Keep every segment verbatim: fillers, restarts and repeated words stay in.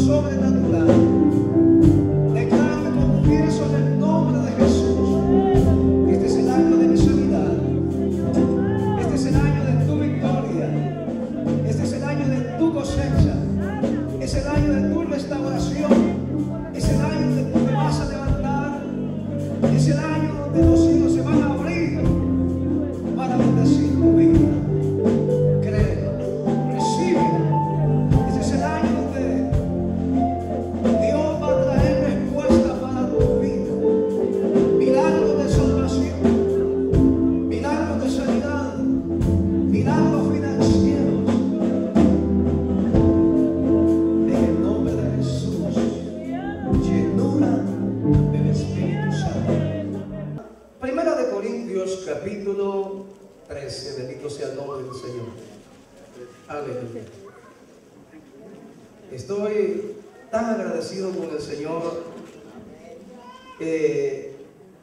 sobrenatural. Declaro que confieso en el nombre de Jesús. Este es el año de mi sanidad. Este es el año de tu victoria. Este es el año de tu cosecha. Es el año de tu restauración. Es el año donde tú te vas a levantar. Es el año donde los cielos se van a abrir para bendecir tu vida. Créelo, recibe. Este es el año donde Dios va a traer respuesta para tu vida. Milagros de salvación, milagros de sanidad, milagros financieros. En el nombre de Jesús, llenura del Espíritu Santo. Primera de Corintios, capítulo trece. Bendito sea el nombre del Señor. Aleluya. Estoy tan agradecido con el Señor eh,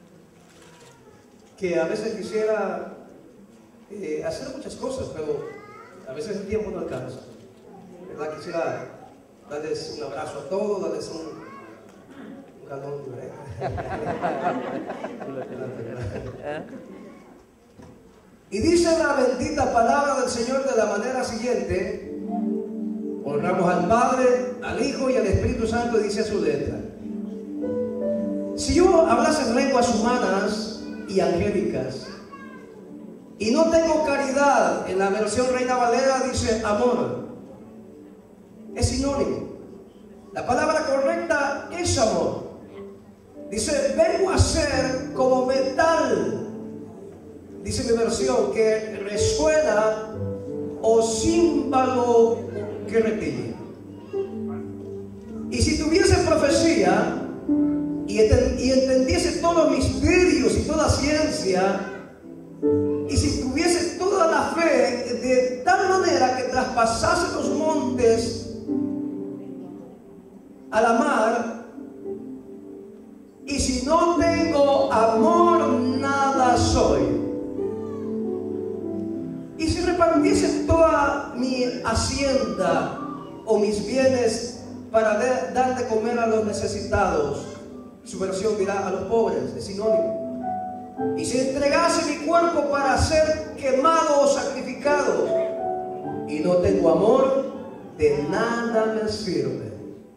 que a veces quisiera eh, hacer muchas cosas, pero a veces el tiempo no alcanza. ¿Verdad? Quisiera darles un abrazo a todos, darles un, un calor. ¿eh? Y dice la bendita palabra del Señor de la manera siguiente. Honramos al Padre, al Hijo y al Espíritu Santo, y dice su letra: si yo hablase en lenguas humanas y angélicas y no tengo caridad, en la versión Reina Valera dice amor, es sinónimo. La palabra correcta es amor. Dice, vengo a ser como metal, dice mi versión, que resuena, o címbalo que retiñe. Y si tuviese profecía y, ent y entendiese todos los misterios y toda ciencia, y si tuviese toda la fe de tal manera que traspasase los montes a la mar, y si no tengo amor, nada soy. Y si repartiese toda mi hacienda o mis bienes para de, dar de comer a los necesitados, su versión dirá a los pobres, es sinónimo. Y si entregase mi cuerpo para ser quemado o sacrificado, y no tengo amor, de nada me sirve.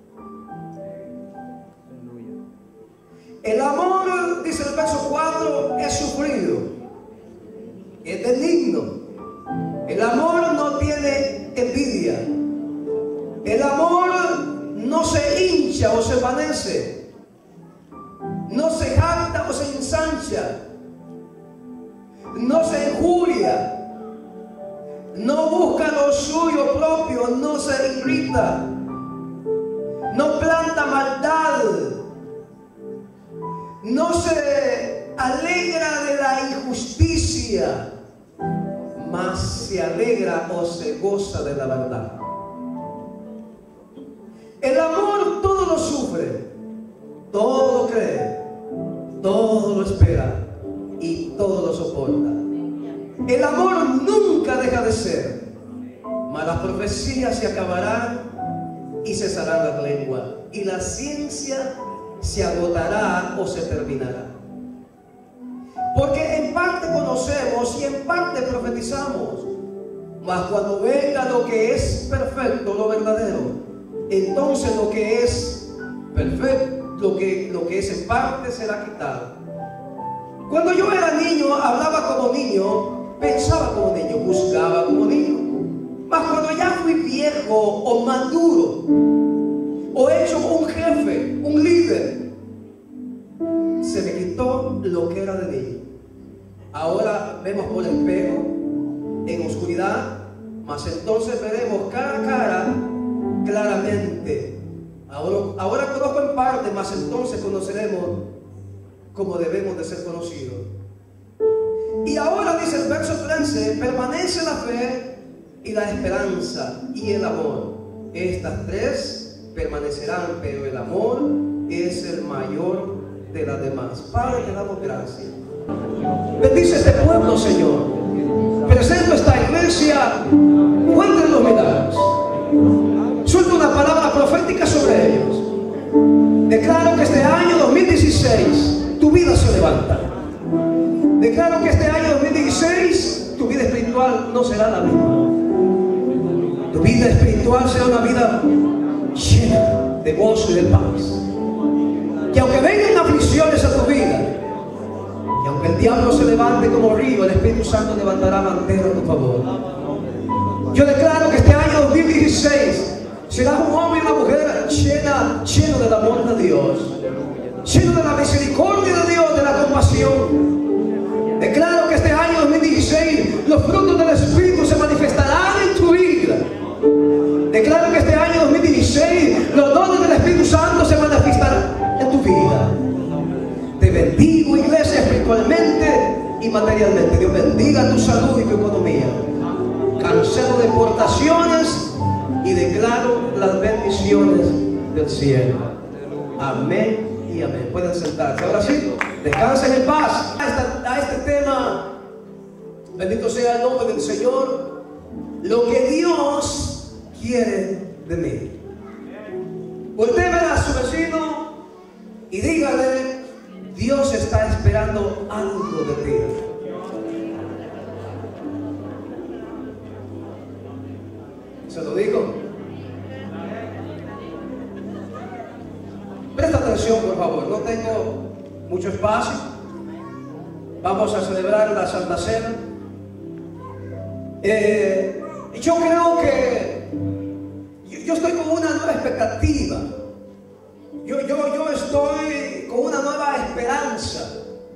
El amor, dice el verso cuatro, es sufrido, es benigno. El amor no tiene envidia. El amor no se hincha o se envanece. No se jacta o se ensancha. No se injuria. No busca lo suyo propio. No se irrita. No planta maldad. No se alegra de la injusticia, mas se alegra o se goza de la verdad. El amor todo lo sufre, todo lo cree, todo lo espera y todo lo soporta. El amor nunca deja de ser, mas las profecías se acabarán y cesarán las lenguas, y la ciencia se agotará o se terminará. Porque en parte conocemos y en parte profetizamos, mas cuando venga lo que es perfecto, lo verdadero, entonces lo que es perfecto, lo que, lo que es en parte será quitado. Cuando yo era niño, hablaba como niño, pensaba como niño, juzgaba como niño. Mas cuando ya fui viejo o maduro, o hecho un jefe, un líder, se me quitó lo que era de niño. Ahora vemos por el espejo, en oscuridad, mas entonces veremos cara a cara claramente. Ahora, ahora conozco en parte, mas entonces conoceremos como debemos de ser conocidos. Y ahora dice el verso trece, permanece la fe y la esperanza y el amor. Estas tres permanecerán, pero el amor es el mayor de las demás. Padre, te damos gracias. Bendice este pueblo, Señor. Presento esta iglesia, cuenten los milagros. Suelta una palabra profética sobre levanta. Declaro que este año dos mil dieciséis tu vida espiritual no será la misma. Tu vida espiritual será una vida llena de gozo y de paz. Que aunque vengan aflicciones a tu vida, y aunque el diablo se levante como río, el Espíritu Santo levantará bandera a tu favor. Yo declaro que este año dos mil dieciséis serás un hombre y una mujer llena, lleno del amor de Dios, lleno de la misericordia de Dios, de la compasión. Declaro que este año dos mil dieciséis los frutos del Espíritu se manifestarán en tu vida. Declaro que este año dos mil dieciséis los dones del Espíritu Santo se manifestarán en tu vida. Te bendigo, iglesia, espiritualmente y materialmente. Dios bendiga tu salud y tu economía. Cancelo deportaciones y declaro las bendiciones del cielo. Amén y amén. Pueden sentarse. Ahora sí, descansen en paz. A, esta, a este tema, bendito sea el nombre del Señor. Lo que Dios quiere de mí. Voltee a su vecino y dígale: Dios está esperando algo de ti. ¿Se lo digo? Presta atención, por favor. No tengo mucho espacio. Vamos a celebrar la Santa Cena. Eh, yo creo que yo, yo estoy con una nueva expectativa. Yo, yo, yo estoy con una nueva esperanza.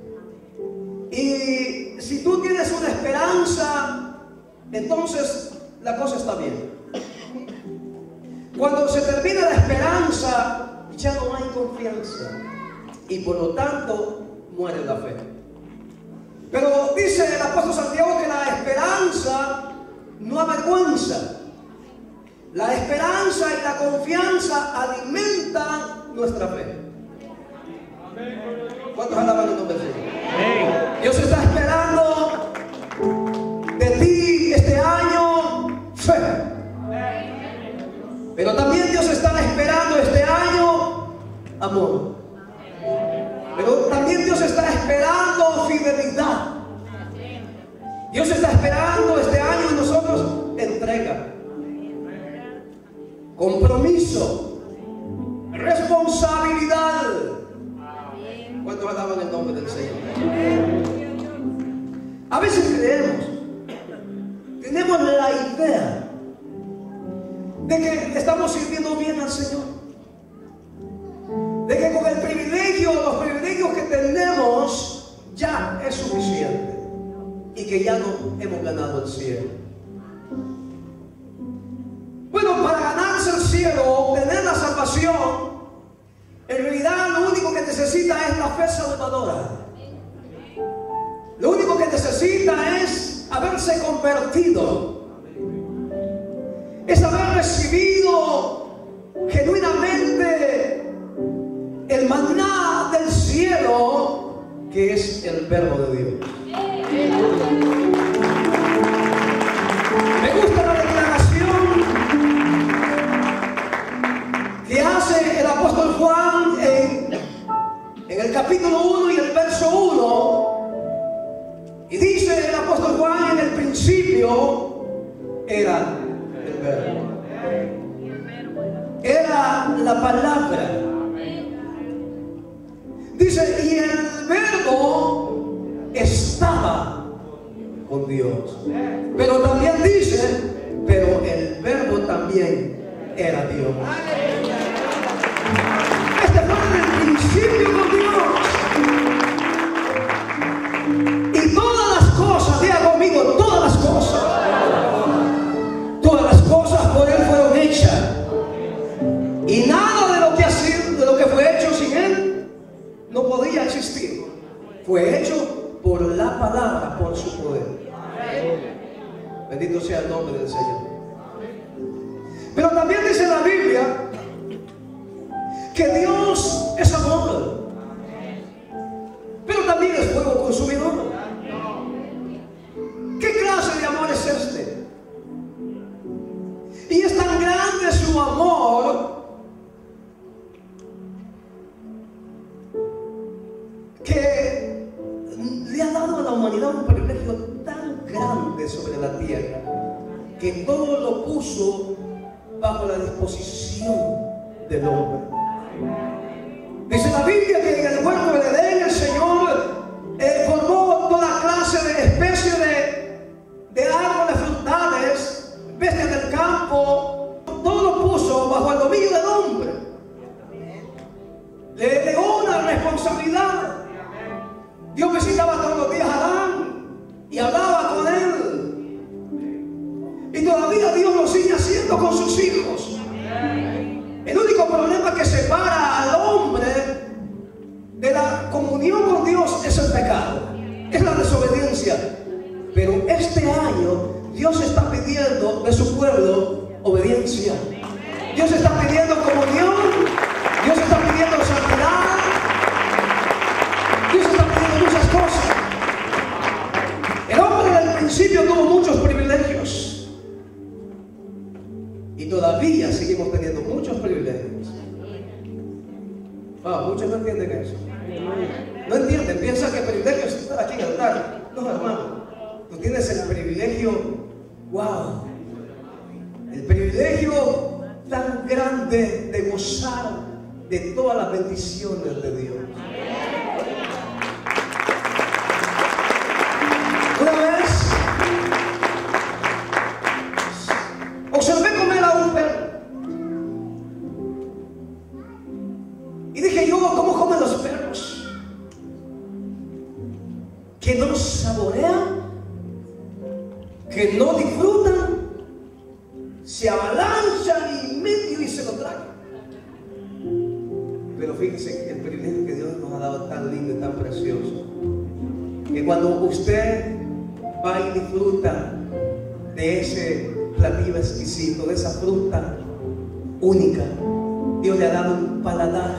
Y si tú tienes una esperanza, entonces la cosa está bien. Cuando se termina la esperanza, ya no hay confianza. Y por lo tanto, muere la fe. Pero dice el apóstol Santiago que la esperanza no avergüenza. La esperanza y la confianza alimentan nuestra fe. ¿Cuántos alaban el nombre del Señor? Dios está esperando de ti este año fe. Pero también Dios está esperando este año amor. Pero también Dios está esperando fidelidad. Dios está esperando este año en nosotros entrega, compromiso, responsabilidad. ¿Cuántos alaban el nombre del Señor? A veces creemos, tenemos la idea de que estamos sirviendo bien al Señor, de que con el privilegio, los privilegios que tenemos ya es suficiente y que ya no hemos ganado el cielo. Bueno, para ganarse el cielo, obtener la salvación, en realidad lo único que necesita es la fe salvadora. Lo único que necesita es haberse convertido, es haber recibido genuinamente el maná del cielo, que es el verbo de Dios. Me gusta la declaración que hace el apóstol Juan en, en el capítulo uno y el verso uno. Y dice el apóstol Juan: en el principio era el verbo, era la palabra. Dice: y el verbo estaba con Dios. Pero también dice: pero el verbo también era Dios. Este fue en el principio con Dios. Y todas las cosas, diga conmigo, todas las cosas, todas las cosas por Él fueron hechas. Y nada de lo que ha sido, de lo que fue hecho sin Él, no podía existir. Fue hecho por la palabra, por su poder. Bendito sea el nombre del Señor. Pero también dice la Biblia que Dios es amor, pero también es fuego consumidor. ¿Qué clase de amor es este? Y es tan grande su amor que grande sobre la tierra, que todo lo puso bajo la disposición del hombre. Dice la Biblia que en el huerto del Edén el Señor eh, formó toda clase de especies de, de árboles frutales, bestias del campo, todo lo puso bajo el dominio del hombre. Le delegó una responsabilidad. Dios visitaba todos los días a Adán y hablaba con él. Y todavía Dios lo sigue haciendo con sus hijos. El único problema que separa al hombre de la comunión con Dios es el pecado, es la desobediencia. Pero este año Dios está pidiendo de su pueblo obediencia. Dios está pidiendo comunión. Dios está pidiendo santidad. Dios está pidiendo muchas cosas. El hombre del principio tuvo muchos privilegios y todavía seguimos teniendo muchos privilegios. Ah, muchos no entienden eso. No entienden, piensan que el privilegio es estar aquí en el altar. No, hermano, tú tienes el privilegio, wow, el privilegio tan grande de gozar de todas las bendiciones de Dios. Una vez observé comer a un perro y dije yo, ¿cómo comen los perros? Que no saborean, que no disfrutan, se avalanchan y medio y se lo tragan. Pero fíjense que el privilegio que Dios nos ha dado tan lindo y tan precioso, que cuando usted va y disfruta de ese platillo exquisito, de esa fruta única, Dios le ha dado un paladar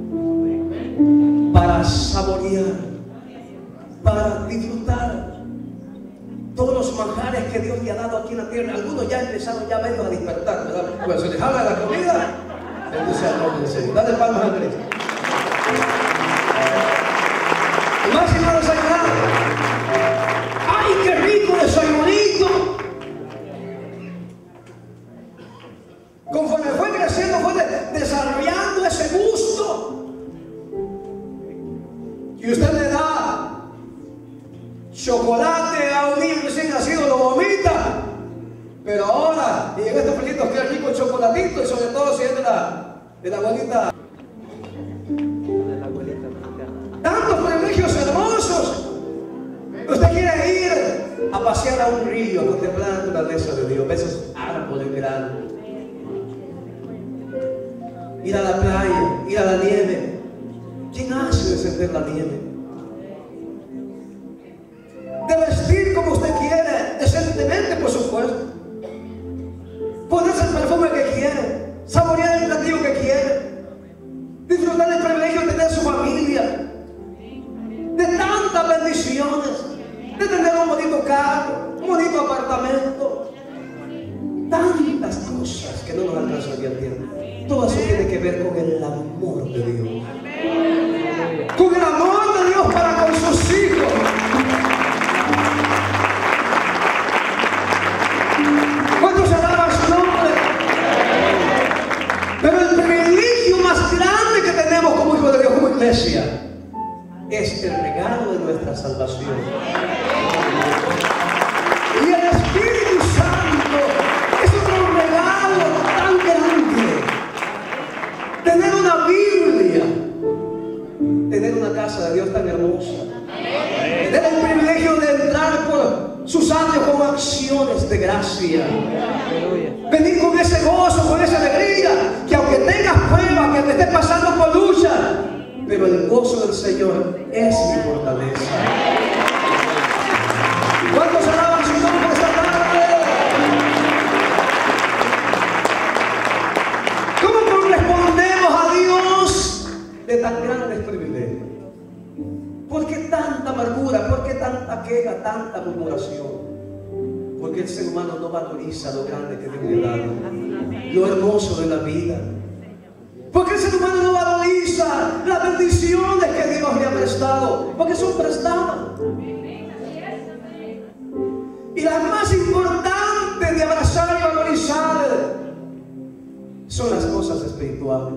para saborear, para disfrutar todos los manjares que Dios le ha dado aquí en la tierra. Algunos ya empezaron ya menos a despertar, ¿verdad? Cuando se les habla de la comida, entonces al nombre del Señor. Dale palmas a Cristo. El máximo desayunar. ¡Ay, qué rico desayunito! Conforme fue creciendo, fue de, desarrollando ese gusto. Y usted le da chocolate a un niño recién nacido, lo vomita. Pero ahora, y en estos fresquitos que rico el chocolatito, y sobre todo si es de la, de la abuelita. Tantos privilegios hermosos. Usted quiere ir a pasear a un río, a contemplar la naturaleza de Dios, ver esos árboles grandes, ir a la playa, ir a la nieve. ¿Quién hace descender la nieve? De vestir como usted quiere, decentemente, por supuesto. Ponerse el perfume que quiere, saborear el platillo que quiere, disfrutar del privilegio de tener su familia, de tantas bendiciones, de tener un bonito carro, un bonito apartamento, tantas cosas que no nos alcanzan el tiempo. Todo eso tiene que ver con el amor de Dios, con el amor de Dios para con sus hijos. ¿Cuántos alaban su nombre? Pero el privilegio más grande que tenemos como hijos de Dios, como iglesia, es el regalo de nuestra salvación. Y el Espíritu Santo es otro regalo tan grande. Tener una Biblia, tener una casa de Dios tan hermosa, tener el privilegio de entrar por sus años con acciones de gracia, venir con ese gozo, con esa alegría, que aunque tengas pruebas, que te estés pasando por lucha, pero el gozo del Señor es mi fortaleza. ¿Cuántos alaban su nombre esta tarde? ¿Cómo correspondemos a Dios de tan grandes privilegios? ¿Por qué tanta amargura? ¿Por qué tanta queja, tanta murmuración? Porque el ser humano no valoriza lo grande que Dios le ha dado, lo hermoso de la vida. Porque el ser humano no valoriza las bendiciones que Dios le ha prestado, porque son prestadas. Y las más espirituales.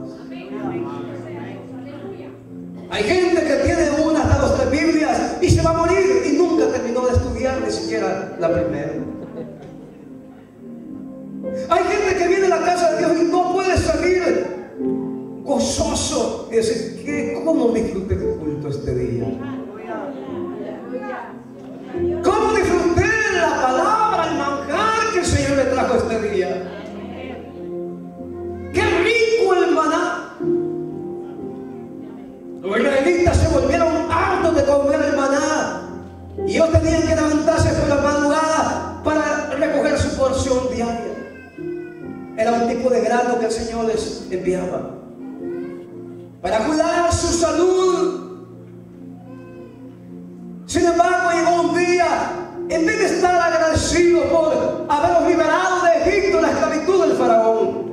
Hay gente que tiene una hasta dos tres Biblias y se va a morir y nunca terminó de estudiar ni siquiera la primera. Hay gente que viene a la casa de Dios y no puede salir gozoso y decir, ¿qué, ¿cómo disfruté el culto este día? ¿Cómo disfruté la palabra, el manjar que el Señor me trajo este día? ¡Qué rico el maná! Los israelitas se volvieron hartos de comer el maná y ellos tenían que levantarse por la madrugada para recoger su porción diaria. Era un tipo de grano que el Señor les enviaba para cuidar su salud. Sin embargo, llegó un día, en vez de estar agradecido por haberlos liberado de Egipto, la esclavitud del faraón,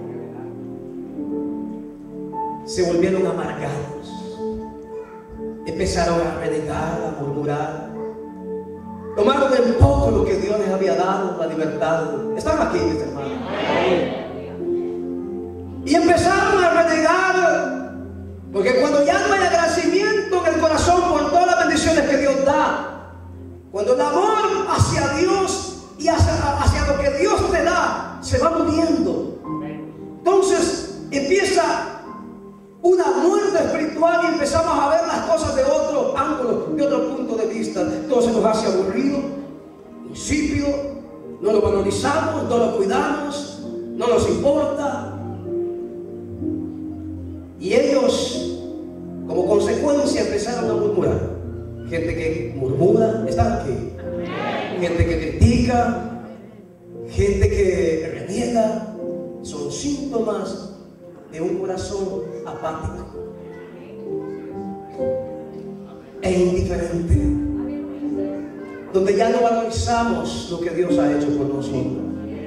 se volvieron amargados. Empezaron a renegar, a murmurar. Tomaron en poco lo que Dios les había dado, la libertad. ¿Están aquí, mis hermanos? Y empezaron a renegar, porque cuando ya no hay agradecimiento en el corazón por todas las bendiciones que Dios da, cuando el amor hacia Dios y hacia, hacia lo que Dios te da se va muriendo, entonces empieza una muerte espiritual y empezamos a ver las cosas de otro ángulo, de otro punto de vista. Entonces nos hace aburrido, insípido, no lo valorizamos, no lo cuidamos, no nos importa. Y ellos, como consecuencia, empezaron a murmurar. Gente que murmura, ¿están aquí? Gente que critica, gente que reniega, son síntomas de un corazón apático e indiferente, donde ya no valorizamos lo que Dios ha hecho por nosotros.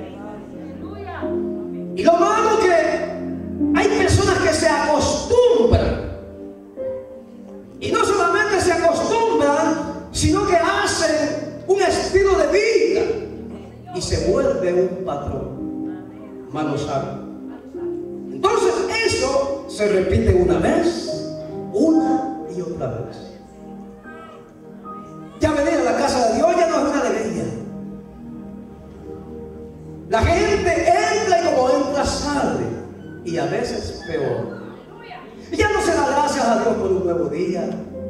Y lo malo que hay personas que se acostumbran, y no solamente se acostumbran, sino que hacen un estilo de vida y se vuelve un patrón. Malos hábitos. Entonces eso se repite una vez, una y otra vez. Ya venir a la casa de Dios ya no es una alegría. La gente entra y como entra sale, y a veces peor. Y ya no se da gracias a Dios por un nuevo día.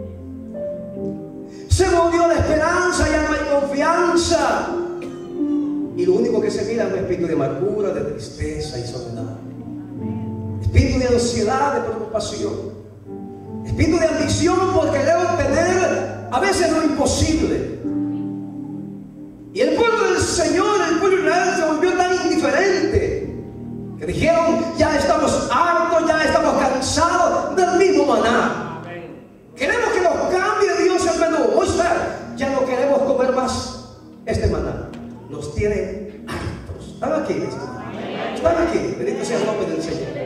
Se murió la esperanza, ya no hay confianza. Y lo único que se mira es un espíritu de amargura, de tristeza y soledad. Espíritu de ansiedad, de preocupación. Espíritu de ambición por querer obtener a veces lo imposible. Y el pueblo del Señor, el pueblo de Israel, se volvió tan indiferente que dijeron, ya estamos hartos, ya estamos cansados del mismo maná. Queremos que nos cambie Dios el menú. O sea, ya no queremos comer más este maná. Nos tiene hartos. ¿Están aquí? ¿Están aquí? Bendito sea el nombre del Señor.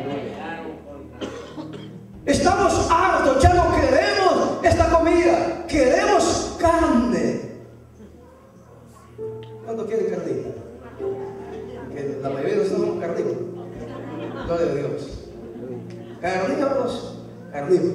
Estamos hartos, ya no queremos esta comida, queremos carne. ¿Cuánto quieren carnita? Que la mayoría de nosotros somos carnívoros. Gloria a Dios. Carnívoros, carnívoros.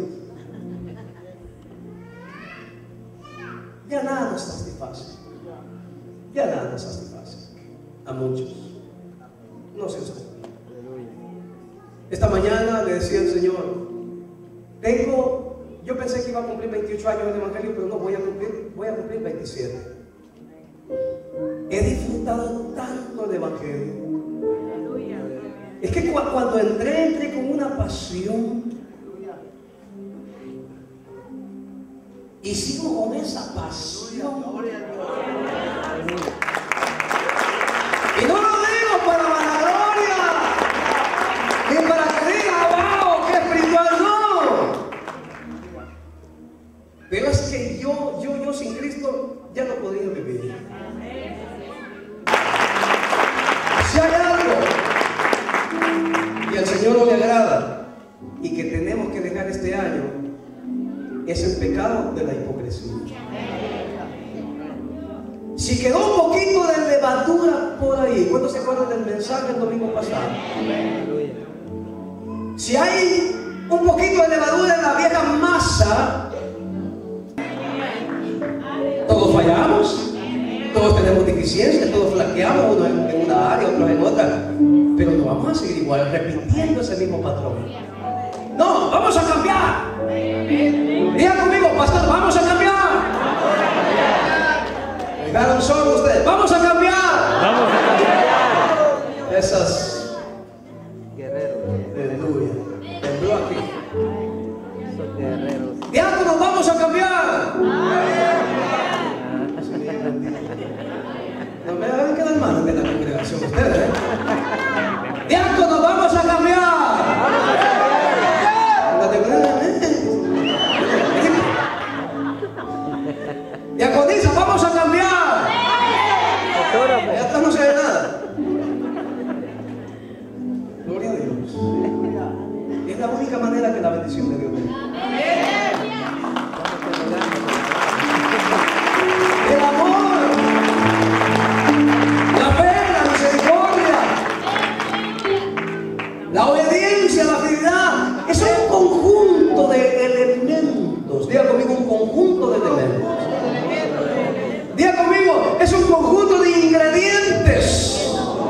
Ya nada nos satisface. Ya nada nos satisface. A muchos. No sé usted. Esta mañana le decía al Señor, tengo, yo pensé que iba a cumplir veintiocho años en el Evangelio, pero no, voy a cumplir, voy a cumplir veintisiete. He disfrutado tanto del Evangelio. Es que cu cuando entré, entré con una pasión. Y sigo con esa pasión. Y no lo digo para vanagloria, ni para que diga, wow, qué espiritual, no. Pero es que yo, yo, yo sin Cristo ya no podría vivir. Si hay algo que al Señor no le agrada y que tenemos que dejar este año, es el pecado de la hipocresía. Si quedó un poquito de levadura por ahí, ¿cuántos se acuerdan del mensaje el domingo pasado? Si hay un poquito de levadura en la vieja masa, todos fallamos, todos tenemos deficiencias, todos flaqueamos, uno en, en una área, otros en otra, pero no vamos a seguir igual, repitiendo ese mismo patrón. No, vamos a cambiar. Diga conmigo, pastor, vamos a cambiar. ¿Dejaron solo ustedes? Vamos a cambiar. Vamos a cambiar. Esas Guerreros. Aleluya. Tembló aquí. Esos guerreros. Diáconos, vamos a cambiar. No me hagan quedar mal de la congregación ustedes, ¿eh? Diáconos, vamos a cambiar. Diaconisa, vamos a cambiar. Ya atrás no se ve nada. Gloria a Dios. Es la única manera que la bendición de Dios viene. El amor, la fe, la misericordia, la obediencia, la fidelidad, es un conjunto de elementos. Diga conmigo, un conjunto de elementos. Diga conmigo, es un conjunto de ingredientes.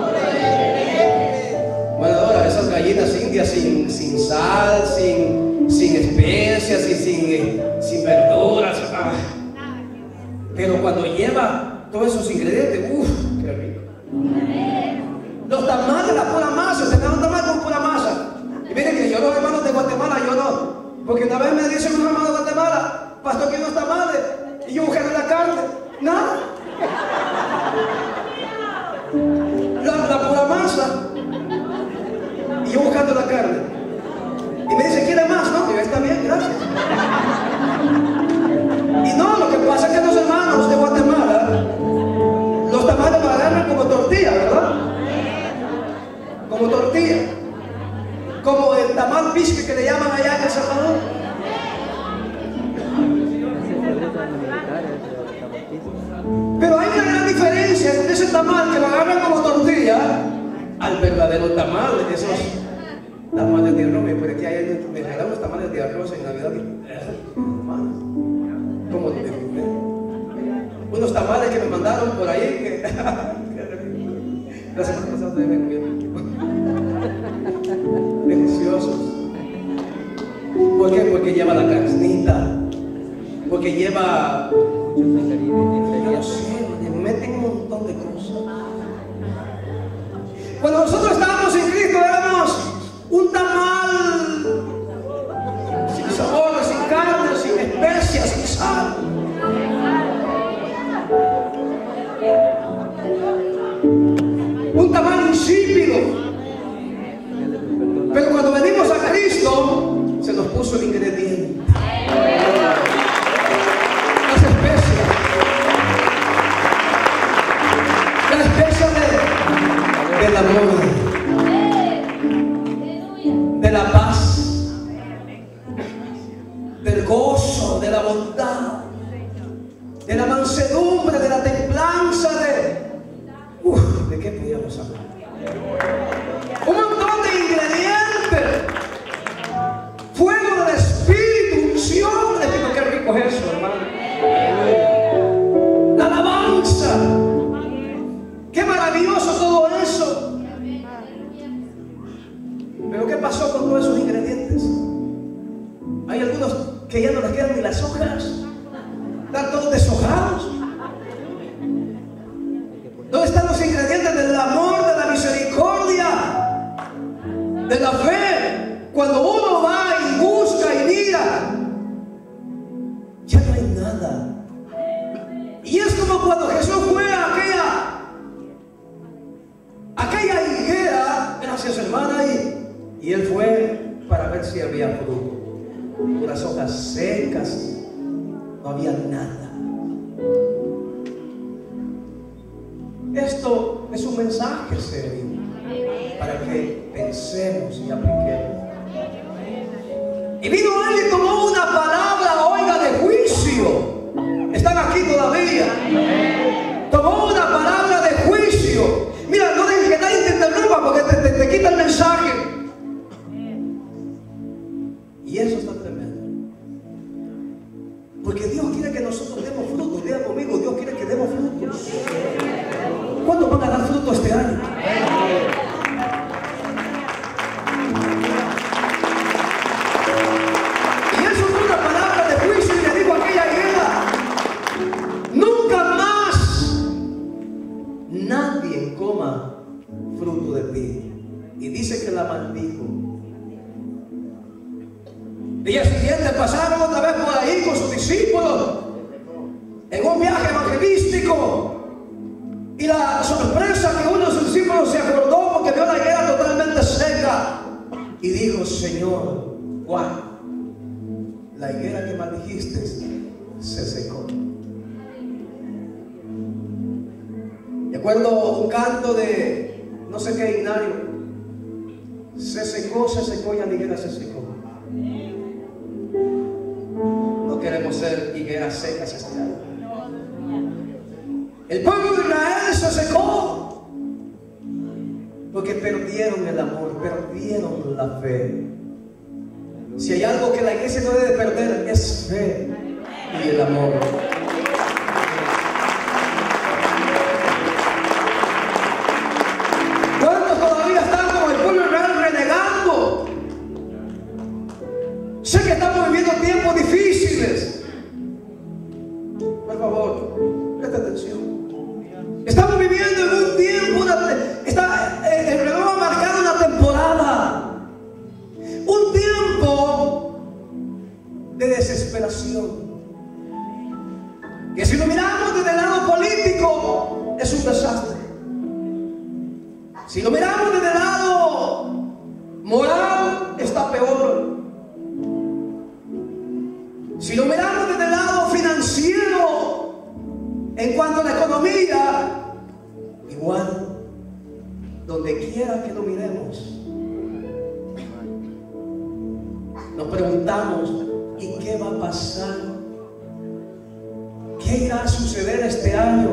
Bueno, ahora esas gallinas indias sin, sin sal, sin, sin especias y sin, sin verduras. Ah. Pero cuando lleva todos esos ingredientes, uff, qué rico. Los tamales, la pura masa, se dan un tamal con pura masa. Y miren que yo, los hermanos de Guatemala, yo no. Porque una vez me dice un hermano de Guatemala, pastor, que unos tamales, y yo busqué la carne, nada. La, la pura masa, y yo buscando la carne. Y me dice, ¿quiere más? No, yo, está bien, gracias. Y no, lo que pasa es que los hermanos de Guatemala, los tamales lo agarran como tortilla, ¿verdad? Como tortilla. Como el tamal bisque que le llaman allá en El Salvador. Pero hay una gran diferencia entre ese tamal que lo agarran como tortilla al verdadero tamal, esos tamales de arroz. Pero aquí hay, me regalan los tamales de arroz en Navidad. Como unos tamales que me mandaron por ahí que la semana pasada me comieron deliciosos. ¿Por qué? Porque lleva la carnita, porque lleva, yo no sé, le meten un montón de cosas. Cuando nosotros estábamos en Cristo éramos un tamal sin sabor, sin carne, sin especias, sin sal. Un tamal insípido. Pero cuando venimos a Cristo, se nos puso el ingrediente. Las especias. Las especias de, del amor, de la paz, del gozo, de la bondad, de la mansedumbre, de la templanza, de... Uf, ¿de qué podíamos hablar? Un montón de ingredientes. Fuego del Espíritu, unción. Les digo, qué rico es eso, hermano. La alabanza. Qué maravilloso todo eso. Pero ¿qué pasó con todos esos ingredientes? Hay algunos que ya no les quedan ni las hojas. Están todos deshojados. ¿Dónde están los ingredientes del amor, de la misericordia, de la fe? Cuando uno va y busca y mira, ya no hay nada. Y es como cuando Jesús fue a aquella, aquella higuera, gracias hermana, y, y él fue para ver si había fruto. Unas hojas secas, no había nada. Esto es un mensaje serio para que pensemos y apliquemos. Y vino él y tomó una palabra, oiga, de juicio. Están aquí todavía. Tomó una palabra de juicio. Mira, no dejes que nadie te interrumpa porque te, te, te quita el mensaje. está tremendo. Porque Dios quiere que nosotros demos frutos. Diga conmigo, Dios quiere que demos frutos. ¿Cuántos van a dar fruto este año? Y eso fue una palabra de juicio y le dijo a aquella higuera: nunca más nadie coma fruto de ti. Y dice que la maldijo. Día siguiente pasaron otra vez por ahí con sus discípulos en un viaje evangelístico. Y la sorpresa que uno de sus discípulos se acordó porque vio la higuera totalmente seca. Y dijo: Señor, Juan, la higuera que maldijiste se secó. De acuerdo a un canto de no sé qué himnario, se secó, se secó y la higuera se secó. No queremos ser higueras secas este año. El pueblo de Israel se secó porque perdieron el amor, perdieron la fe. Si hay algo que la iglesia no debe perder, es fe y el amor. ¿Cuántos todavía están como el pueblo de Israel renegando? Sé que estamos viviendo tiempos difíciles. Por favor, presta atención. Estamos viviendo en un tiempo, una, está, el reloj ha marcado una temporada, un tiempo de desesperación, que si lo miramos desde el lado político es un desastre. Si lo miramos desde el lado moral está peor. Si lo miramos desde el lado financiero, en cuanto a la economía, igual, donde quiera que lo miremos, nos preguntamos: ¿y qué va a pasar? ¿Qué irá a suceder este año?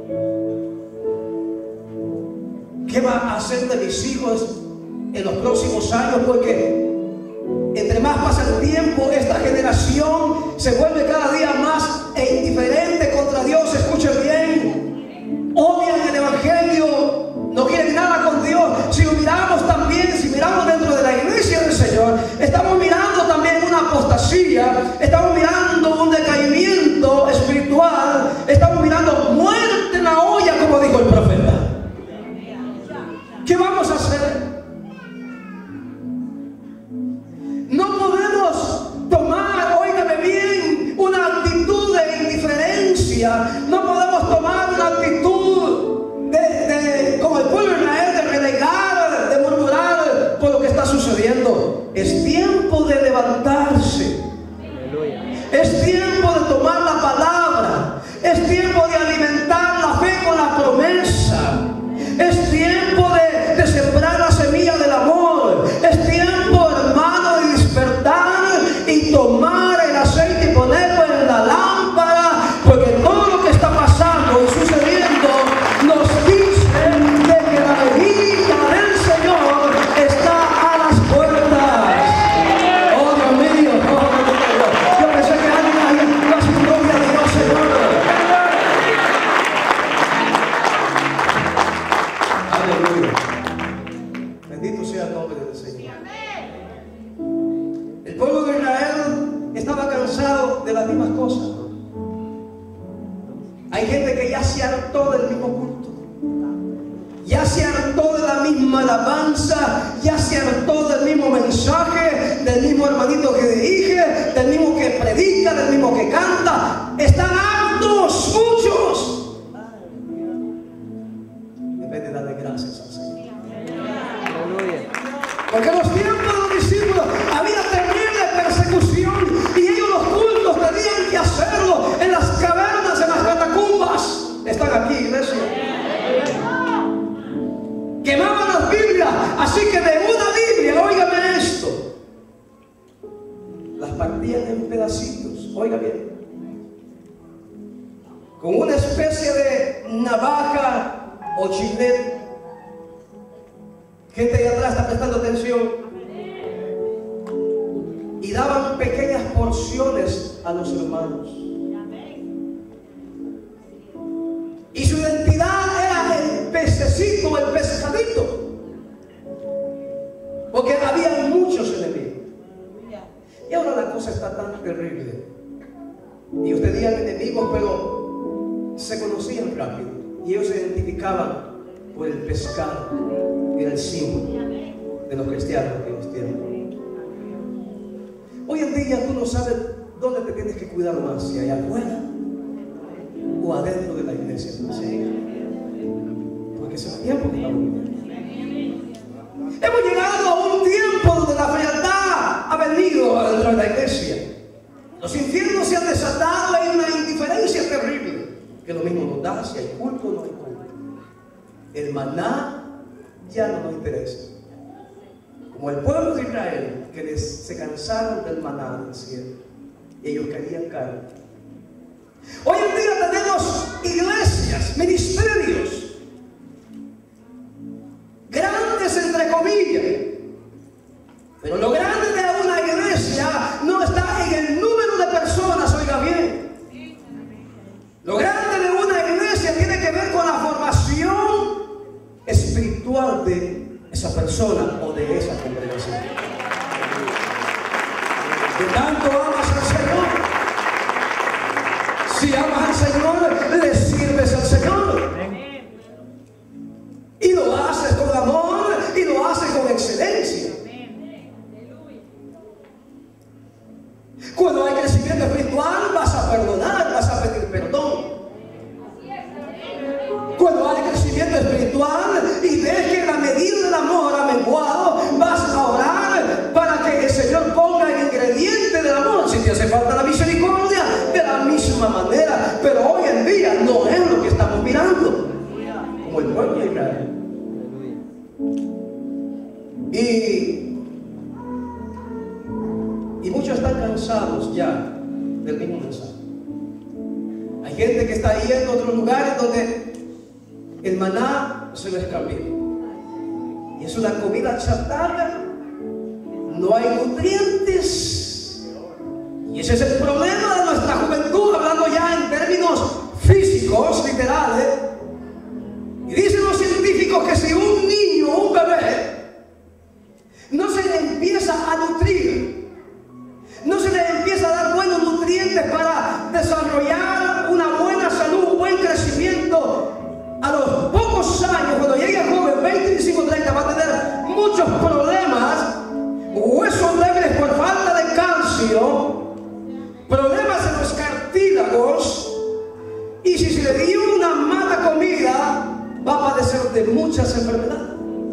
¿Qué va a hacer de mis hijos en los próximos años? Porque entre más pasa el tiempo, esta generación se vuelve cada día más e indiferente contra Dios. Escuchen bien, odian el evangelio, no quieren nada con Dios. Si lo miramos también, si miramos dentro de la iglesia del Señor, estamos mirando también una apostasía, estamos mirando un decaimiento espiritual, estamos mirando muerte en la olla, como dijo el profeta. ¿Qué vamos a hacer? No podemos tomar, óigame bien, una actitud de indiferencia. No podemos tomar una actitud de, de como el pueblo de Israel, de renegar, de murmurar por lo que está sucediendo. Es tiempo de levantarse. Es tiempo de tomar la palabra. Es tiempo de alimentar la fe con la promesa. Es tiempo de, de sembrar la semilla del amor. Es tiempo, hermano, de despertar y tomar el aceite y ponerlo en la lámpara, porque todo lo que está pasando y sucediendo nos dice de que la venida del Señor está a las puertas. Oh Dios mío, oh Dios mío. Yo pensé que alguien ahí iba a su gloria a Dios, Señor. Aleluya. Bendito sea el nombre del Señor. El pueblo de Israel estaba cansado de las mismas cosas. Hay gente que ya se hartó del mismo culto, ya se hartó de la misma alabanza, ya se hartó del mismo mensaje, del mismo hermanito que dirige, del mismo que predica, del mismo que canta. Están hartos muchos, en vez de darle gracias al Señor. Porque en los tiempos de los discípulos había terrible persecución y ellos los cultos tenían que hacerlo en las cavernas, en las catacumbas. Están aquí, iglesia. Quemaban las Biblias, así que de una Biblia, óigame esto, las partían en pedacitos, oiga bien, con una especie de navaja o chilete. Gente de atrás está prestando atención. Y daban pequeñas porciones a los hermanos. Y su identidad era el pececito, el pescadito, porque había muchos enemigos. Y ahora la cosa está tan terrible. Y ustedes digan enemigos, pero se conocían rápido. Y ellos se identificaban por el pescado. Era el símbolo de los cristianos que ellos tienen. Hoy en día tú no sabes dónde te tienes que cuidar más, si allá afuera o adentro de la iglesia. Porque se va tiempo que estamos viviendo. Hemos llegado a un tiempo donde la frialdad ha venido adentro de la iglesia. Los infiernos se han desatado, hay una indiferencia terrible. Que lo mismo nos da, si hay culto o no hay culto. El maná ya no nos interesa. Como el pueblo de Israel, que les, se cansaron del maná del cielo. Y ellos querían carne. Hoy en día tenemos iglesias, ministerios, grandes entre comillas. Pero lo grande de una iglesia no está en el número de personas, oiga bien. Lo grande de una iglesia tiene que ver con la formación espiritual de esa persona o de esa congregación. ¿Qué tanto amas al Señor? Si amas al Señor, le sirves al Señor. Y lo haces con amor y lo haces con excelencia. Cuando hay crecimiento espiritual, vas a perdonar, vas a pedir perdón. Cuando hay crecimiento espiritual y ves que la medida del amor ha menguado, vas a orar para que el Señor ponga el ingrediente del amor. Si te hace falta la misericordia, de la misma manera. Pero hoy en día no es lo que estamos mirando, como el pueblo de Israel. Y, y muchos están cansados ya del mismo mensaje. Hay gente que está yendo a otros lugares donde el maná se les cambió. Y es una comida chatarra. No hay nutrientes. Y ese es el problema de nuestra juventud, hablando ya en términos físicos, literales. Y dicen los científicos que si un niño o un bebé no se le empieza a nutrir, no se le empieza a dar buenos nutrientes para desarrollar una buena salud, un buen crecimiento, a los pocos años, cuando llegue a joven, veinte, veinticinco, treinta, va a tener muchos problemas, huesos débiles por falta de calcio, problemas en los cartílagos, y si se le dio una mala comida, va a padecer de muchas enfermedades.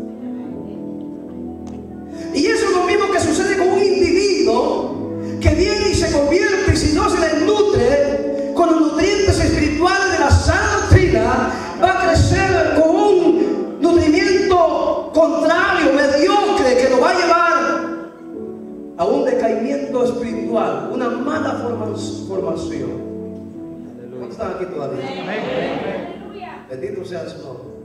Y eso es lo mismo que sucede con un individuo que viene y se convierte, y si no se le nutre con los nutrientes espirituales de la sana doctrina, va a crecer con un nutrimiento contrario, mediocre, que lo va a llevar a un decaimiento espiritual, una mala formación. ¿Cuántos están aquí todavía? Bendito sea su nombre.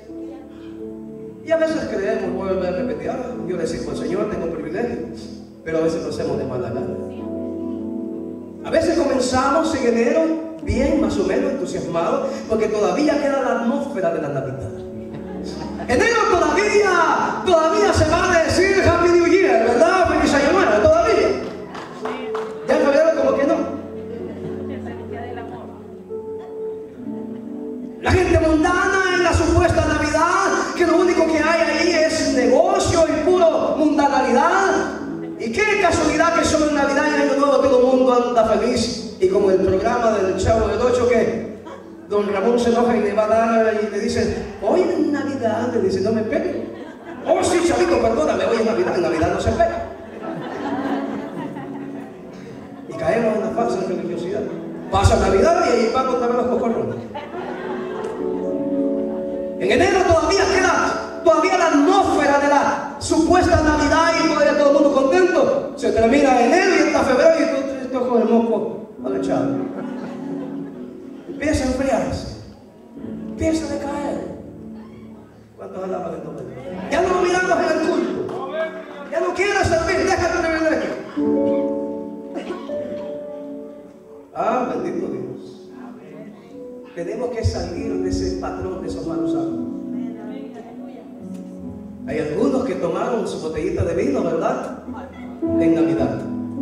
Y a veces creemos, vuelvo a repetir, ah, yo le sirvo al Señor, tengo privilegios, pero a veces lo hacemos de mala gana. A veces comenzamos en enero bien, más o menos entusiasmados, porque todavía queda la atmósfera de la Navidad. Enero todavía, todavía se va a decir Happy New Year, ¿verdad? Feliz Año Nuevo, todavía. Ya en febrero como que no. La gente mundana en la supuesta Navidad, que lo único que hay ahí es negocio y puro mundanalidad. Y qué casualidad que solo en Navidad y Año Nuevo todo el mundo anda feliz. Y como el programa del Chavo del Ocho, que don Ramón se enoja y le va a dar y le dice, hoy en Navidad, le dice, no me pegue. Oh sí, chavito, perdóname, hoy es Navidad, en Navidad no se pega. Y caemos en la falsa religiosidad. Pasa Navidad y ahí van otra vez los cocorrones. En enero todavía queda todavía la atmósfera de la supuesta Navidad y todavía todo el mundo contento. Se termina enero y está febrero y tú te tocas el moco al echado. Empieza a enfriarse, empieza a decaer. ¿Cuántos alaban el nombre? Ya no lo miramos en el culto, ya no quiere servir, déjate de privilegio. bendito Dios. Tenemos que salir de ese patrón, de esos malos hábitos. Hay algunos que tomaron su botellita de vino, ¿verdad? En Navidad.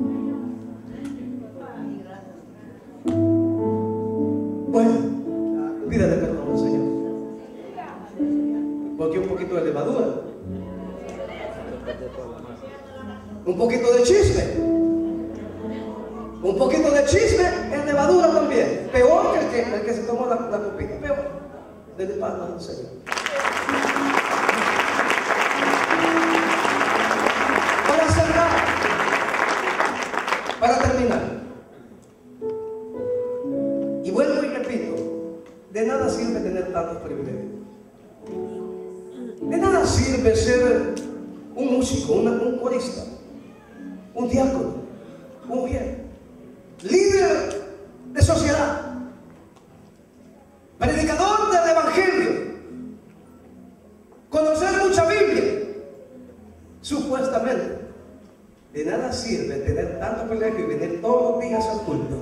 Bueno, pídale perdón al Señor. Porque un poquito de levadura, un poquito de chisme, un poquito de chisme es levadura también. Peor que el que, el que se tomó la, la copita. Peor. Dele palmas al Señor. Para cerrar, para terminar, y vuelvo y repito, de nada sirve tener tantos privilegios. De nada sirve ser un músico, una, un corista, un diácono, un mujer, líder de sociedad, predicador del evangelio, conocer mucha Biblia. Supuestamente, de nada sirve tener tanto privilegio y venir todos los días al culto.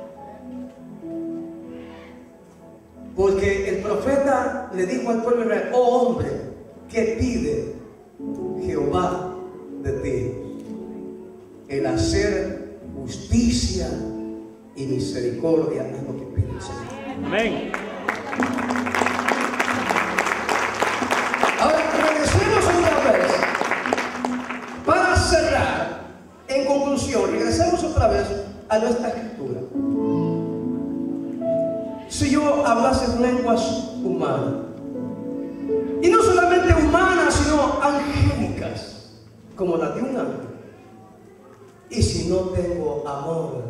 Porque el profeta le dijo al pueblo de Israel: oh hombre, ¿qué pide Jehová de ti? El hacer justicia y misericordia es lo que pide el Señor. Amén. Ahora regresemos otra vez. Para cerrar, en conclusión, regresemos otra vez a nuestra escritura. Si yo hablase lenguas humanas, y no solamente humanas, sino angélicas, como la de un ángel, y si no tengo amor,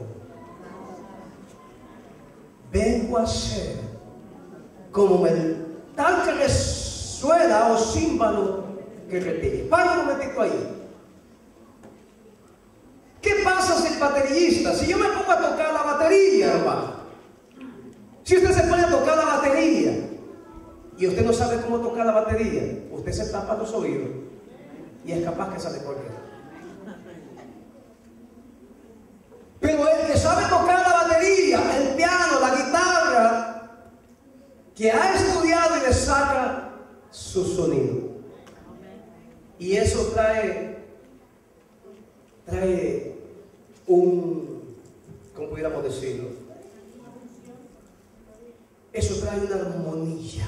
vengo a ser como el tal que resuena o címbalo que retiñe. Para un momentito ahí. ¿Qué pasa si el baterista, si yo me pongo a tocar la batería, hermano? Si usted se pone a tocar la batería y usted no sabe cómo tocar la batería, usted se tapa los oídos y es capaz que sale corriendo. Pero el que sabe tocar la batería, el piano, la guitarra, que ha estudiado y le saca su sonido. Y eso trae, trae un, ¿cómo pudiéramos decirlo? Eso trae una armonía.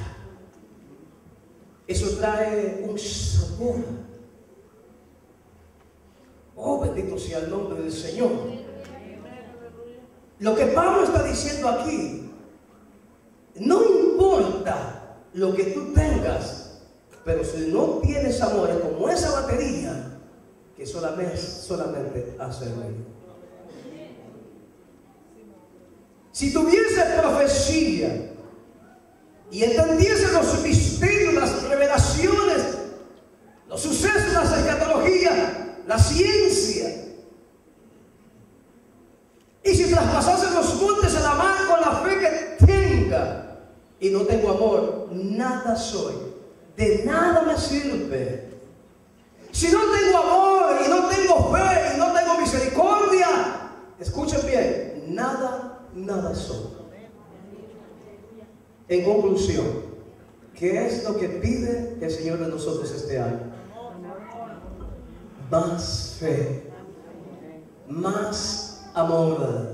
Eso trae un sabor. Oh, bendito sea el nombre del Señor. Lo que Pablo está diciendo aquí, no importa lo que tú tengas, pero si no tienes amor, es como esa batería que solamente, solamente hace ruido. Si tuviese profecía y entendiese los misterios, las revelaciones, los sucesos, las escatologías, la ciencia, y si traspasase los montes a la mar con la fe que tenga, y no tengo amor, nada soy, de nada me sirve. Si no tengo amor y no tengo fe y no tengo misericordia, escuchen bien, nada, nada soy. En conclusión, ¿qué es lo que pide el Señor de nosotros este año? Más fe, más amor,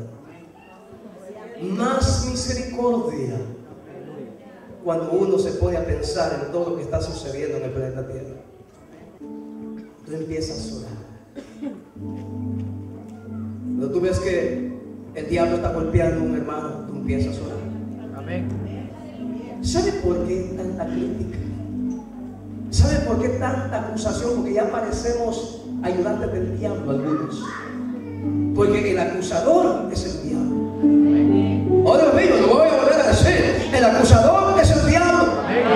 más misericordia. Cuando uno se pone a pensar en todo lo que está sucediendo en el planeta Tierra, tú empiezas a llorar. Cuando tú ves que el diablo está golpeando a un hermano, tú empiezas a llorar. Amén. ¿Sabe por qué tanta crítica? ¿Sabe por qué tanta acusación? Porque ya parecemos ayudantes del diablo algunos. Porque el acusador es el diablo. Oh Dios mío, lo voy a volver a decir. El acusador es el diablo.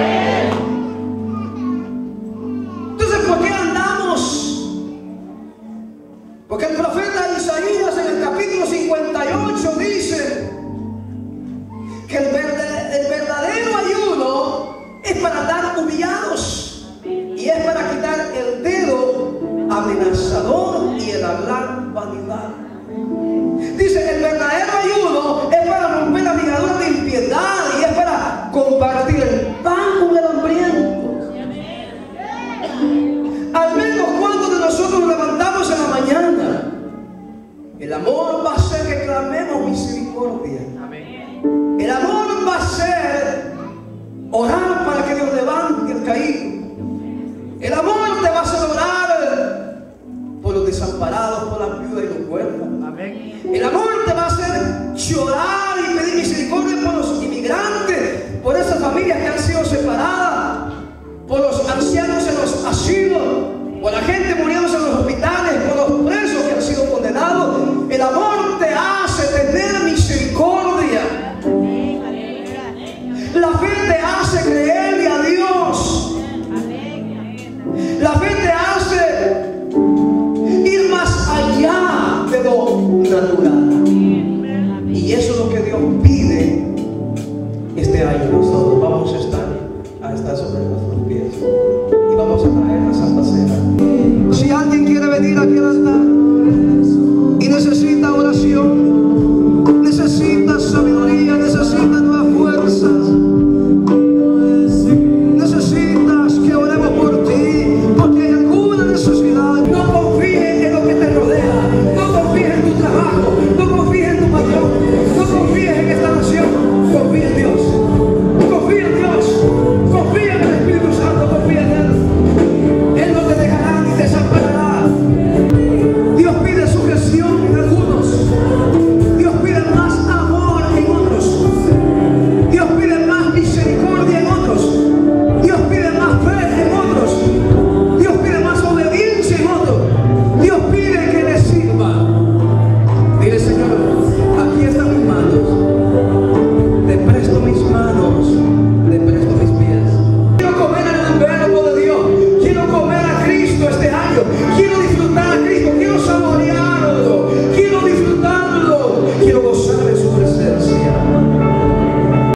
Entonces, ¿por qué andamos? Porque el profeta Isaías en el capítulo cincuenta y ocho dice que el verdadero, el verdadero ayuno es para dar humillados y es para quitar el dedo amenazador y el hablar vanidad. Dice, el verdadero ayuno es para clamemos misericordia. El amor va a ser orar para que Dios levante el caído. El amor te va a hacer orar por los desamparados, por las viudas y los huérfanos. El amor te va a hacer llorar y pedir misericordia por los inmigrantes, por esas familias que han sido separadas, por los ancianos en los asilos, por la gente muriéndose en los hospitales, por los presos que han sido condenados. El amor te hace tener misericordia. La fe te hace creerle a Dios. La fe te hace ir más allá de lo natural. Y eso es lo que Dios pide este año. Nosotros vamos a estar, a estar sobre nuestros pies y vamos a traer la Santa Cena. Si alguien quiere venir aquí al altar,